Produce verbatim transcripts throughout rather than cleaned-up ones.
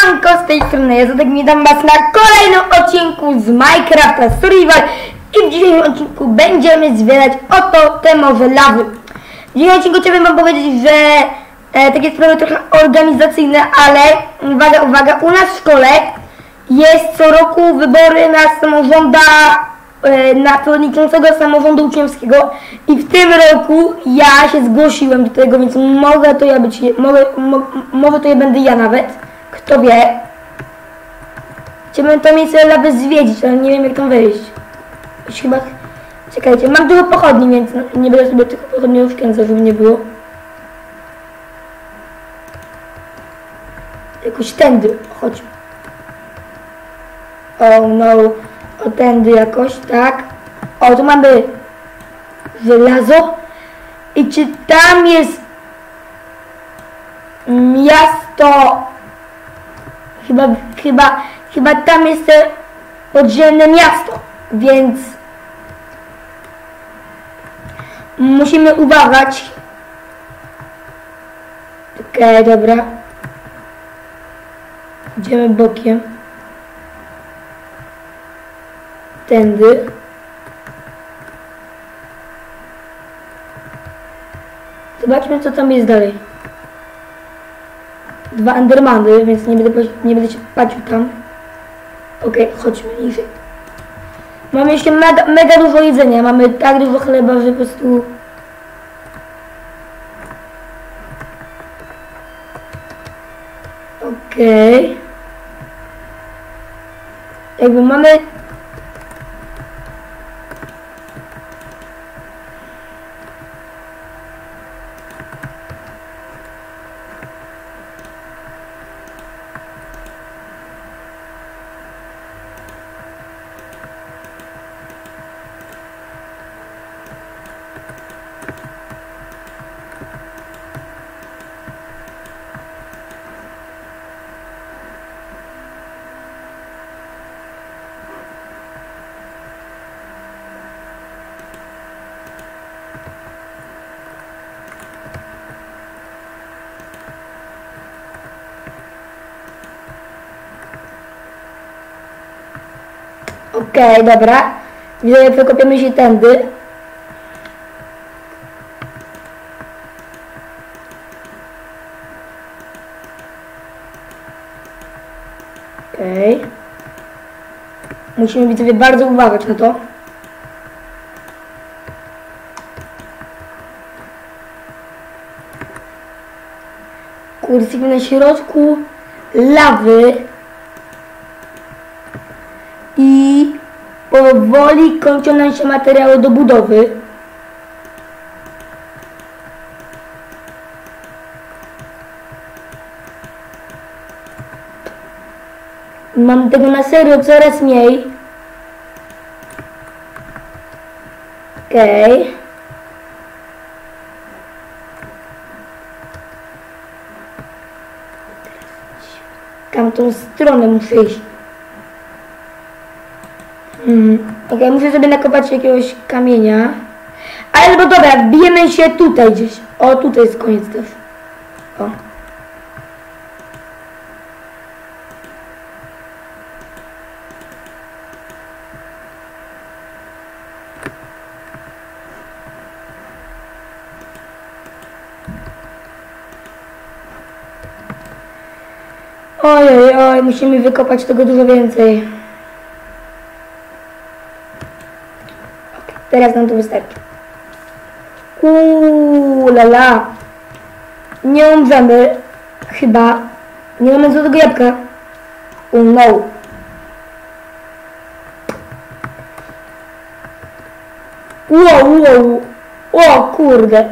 Siemanko, z tej strony ja Zadek, witam was na kolejnym odcinku z Minecrafta Survival i w dzisiejszym odcinku będziemy zbierać oto te może lawy. W dzisiejszym odcinku chciałbym wam powiedzieć, że e, takie sprawy trochę organizacyjne, ale uwaga, uwaga, u nas w szkole jest co roku wybory na samorząda, e, na przewodniczącego samorządu uczniowskiego i w tym roku ja się zgłosiłem do tego, więc mogę to ja być, mogę, mo, może to ja będę ja nawet. Kto wie? Chciałbym to miejsce lawy zwiedzić, ale nie wiem jak tam wejść. Już chyba... Czekajcie, mam dużo pochodni, więc nie będę sobie tylko pochodni oszczędzał, żeby nie było. Jakoś tędy, chodźmy. O no, o tędy jakoś, tak. O, tu mamy żelazo. I czy tam jest miasto... Chyba, chyba, chyba tam jest podziemne miasto, więc musimy uważać. Okej, okay, dobra. Idziemy bokiem. Tędy. Zobaczmy, co tam jest dalej. Dwa endermany, więc nie będę, nie będę się patrzył tam. Okej, okay, chodźmy niżej. Mamy jeszcze mega, mega dużo jedzenia. Mamy tak dużo chleba, że po prostu... Okej. Okay. Jakby mamy... Okej, okay, dobra. Widzę, jak wykopiemy się tędy. Okej. Okay. Musimy, widzowie, bardzo uważać na to. Kurde, na środku lawy. I powoli kończą nam się materiały do budowy. Mam tego na serio coraz mniej. Okej. Okay. Tamtą stronę muszę iść. Mm, Okej, okay, muszę sobie nakopać jakiegoś kamienia. Ale bo dobra, wbijemy się tutaj gdzieś. O, tutaj jest koniec też. O. Ojej, oj, musimy wykopać tego dużo więcej. Teraz nam to wystarczy. Uuu, lala. Nie umrzemy. Chyba. Nie mamy złotego jabłka. Oh no. Wow, wow. O kurde.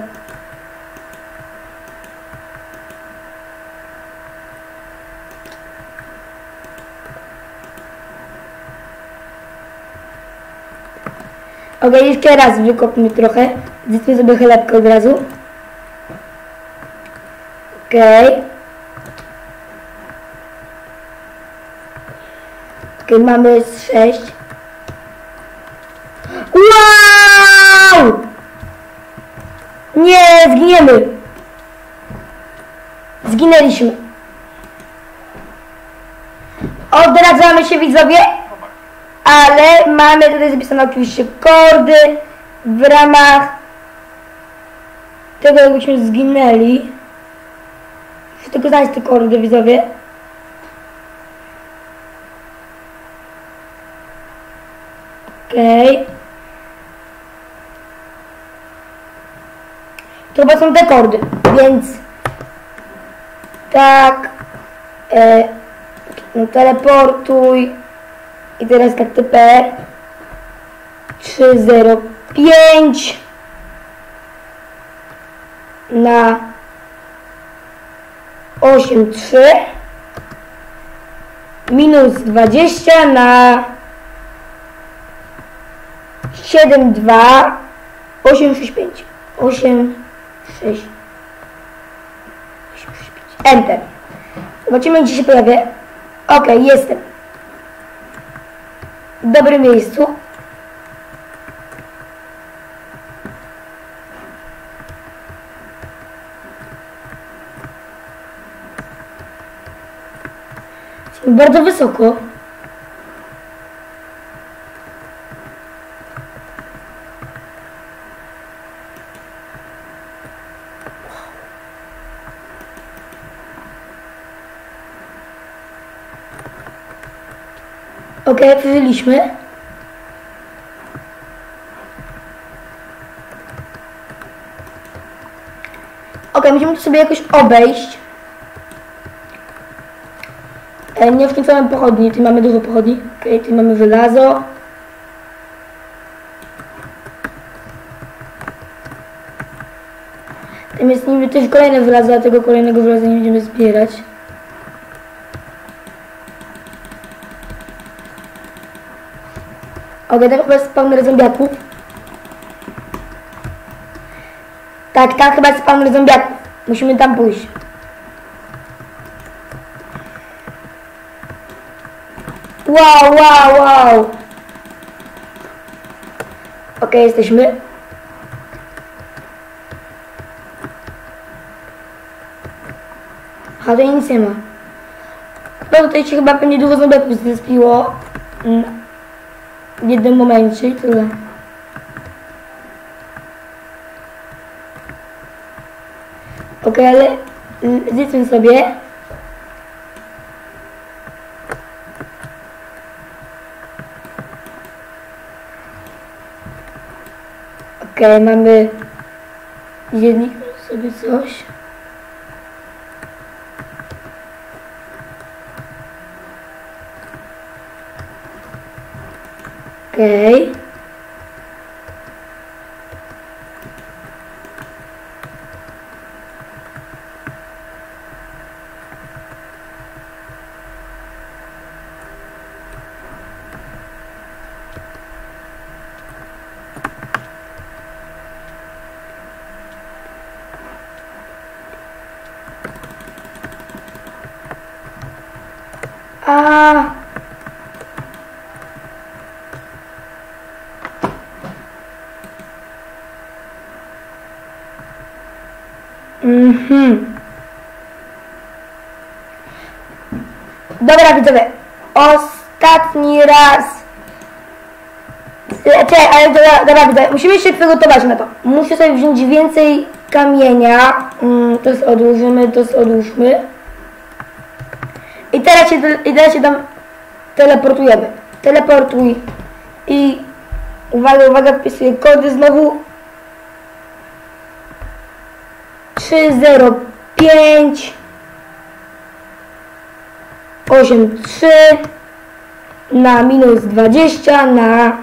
Okej, okay, jeszcze raz wykopmy trochę. Zjedzmy sobie chlebkę od razu. Okej. Okay. Okej, okay, mamy sześć. Wow! Nie, zginiemy. Zginęliśmy. Odradzamy się, widzowie, ale mamy tutaj zapisane oczywiście kordy w ramach tego, jakbyśmy zginęli. Muszę tylko znaleźć te kordy, widzowie. Okej. Okay. To chyba są te kordy, więc tak, e, no teleportuj i teraz tak T P trzy zero pięć na osiem trzy minus dwadzieścia na siedem dwa osiem sześć pięć osiem sześć pięć Enter. Zobaczymy, gdzie się pojawię. Ok, jestem w dobrym miejscu. Jestem bardzo wysoko. Ok, przeżyliśmy. Ok, musimy to sobie jakoś obejść. E, nie w tym samym pochodni, tu mamy dużo pochodni. Ok, tu mamy żelazo. Tam jest niby też kolejne żelazo, a tego kolejnego żelaza nie będziemy zbierać. Ok, to chyba jest spawner zombiaków. Tak, tak, chyba jest spawner zombiaków. Musimy tam pójść. Wow, wow, wow. Ok, jesteśmy. A tutaj nic nie ma. No tutaj się chyba pewnie dużo zombiaków zespiło. Mm. W jednym momencie i tyle. Ok, ale zjedzmy sobie. Ok, mamy jednik sobie coś. Okej. Okay. A Mhm. Dobra, widzowie, ostatni raz. Czekaj, ale dobra, dobra, widzowie, musimy się przygotować na to. Muszę sobie wziąć więcej kamienia. Mm, to sobie odłożymy, to sobie odłóżmy. I teraz się, i teraz się tam teleportujemy. Teleportuj. I uwaga, uwaga, wpisuję kody znowu. trzy zero pięć osiem trzy na minus dwadzieścia na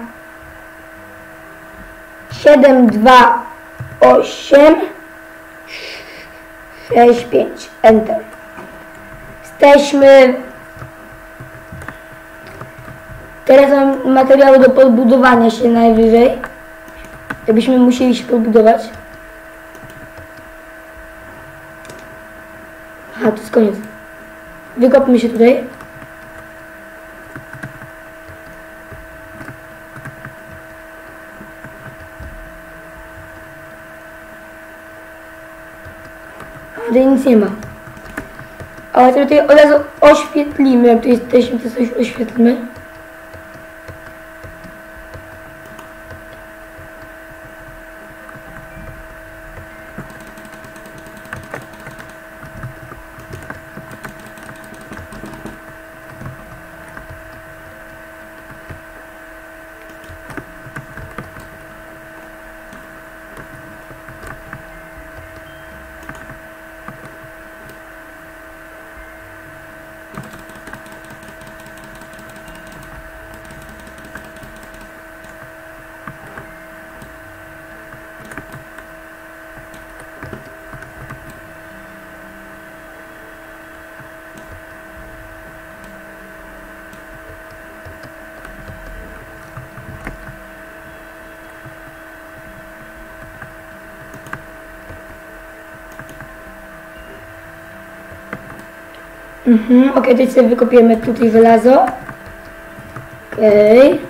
siedem dwa osiem sześć pięć Enter. Jesteśmy. Teraz mam materiały do podbudowania się najwyżej. Jakbyśmy musieli się podbudować. Aha, to jest koniec. Wykopmy się tutaj. A tutaj nic nie ma. Ale to tutaj od razu oświetlimy, jak tu jesteśmy, to coś oświetlimy. Mhm, ok, to sobie wykopiemy tutaj żelazo. Okej. Okay.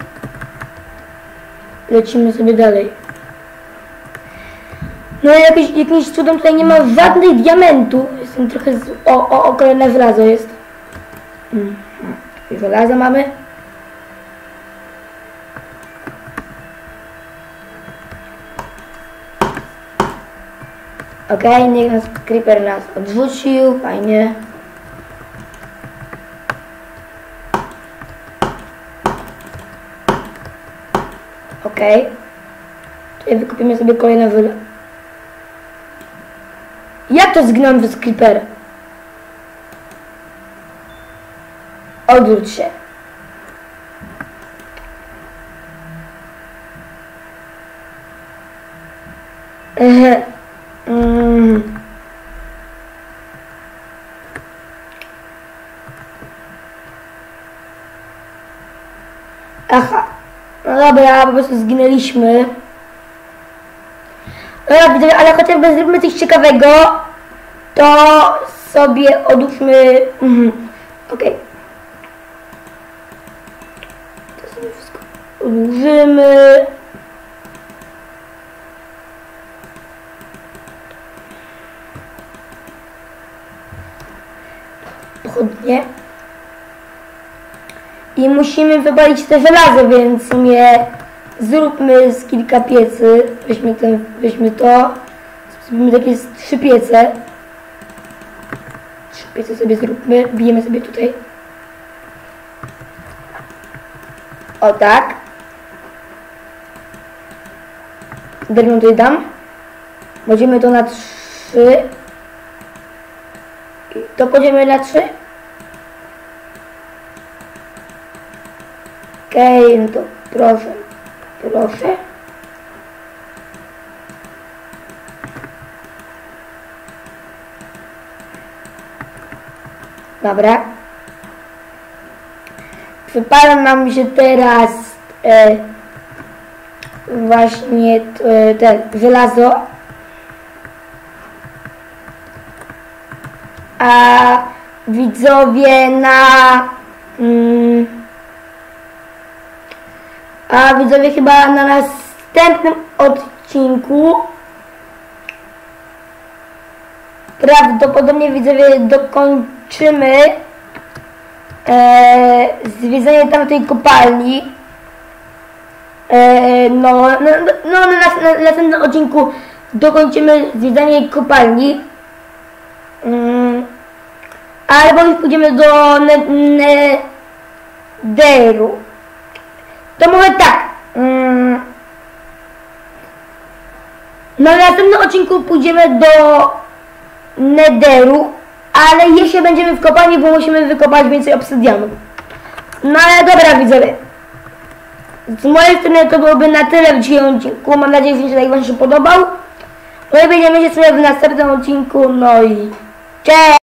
Lecimy sobie dalej. No jakiś, jakimś cudem tutaj nie ma żadnych diamentów. Jestem trochę z... O, o, o, kolejne żelazo jest. Mhm. Żelazo mamy. Okej, okay, niech nas creeper nas odrzucił, fajnie. Okej. Okay. Tutaj wykupimy sobie kolejne żelazo. Jak to zginąłem bez creepera? Odwróć się. Ehe. Mm. Aha. No dobra, po prostu zginęliśmy. Dobra, widzowie, ale chociażby zróbmy coś ciekawego. To sobie odłóżmy... Mhm. Okej. Okay. To sobie wszystko odłożymy. Pochodnie. I musimy wypalić te żelazo, więc w sumie zróbmy z kilka piecy. Weźmy, ten, weźmy to. Zrobimy takie trzy piece. Trzy piece sobie zróbmy. Bijemy sobie tutaj. O tak. Drewno tutaj dam. Będziemy to na trzy. I to będziemy na trzy. Okej, okay, no to proszę, proszę. Dobra. Przypada nam się teraz e, właśnie e, ten żelazo. A widzowie na... Mm, A widzowie chyba na następnym odcinku prawdopodobnie widzowie dokończymy e, zwiedzanie tamtej kopalni. E, no, no, no na, na, na następnym odcinku dokończymy zwiedzanie kopalni. Mm, albo już pójdziemy do Netheru. To może tak. Mm, na następnym odcinku pójdziemy do Netheru, ale jeszcze będziemy w kopalni, bo musimy wykopać więcej obsydianu. No ale dobra widzowie. Z mojej strony to byłoby na tyle w dzisiejszym odcinku. Mam nadzieję, że odcinek Wam się podobał. No i będziemy się sobie w następnym odcinku. No i cześć!